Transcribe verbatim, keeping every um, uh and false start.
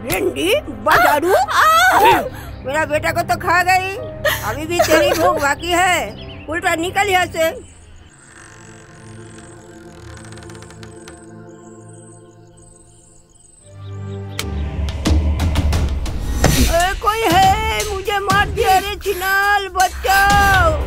भिंडी बाजारू मेरा बेटा को तो खा गई, अभी भी तेरी भूख बाकी है। उल्टा निकल यहाँ से। कोई है, मुझे मार दिया रे छिनाल, बचाओ।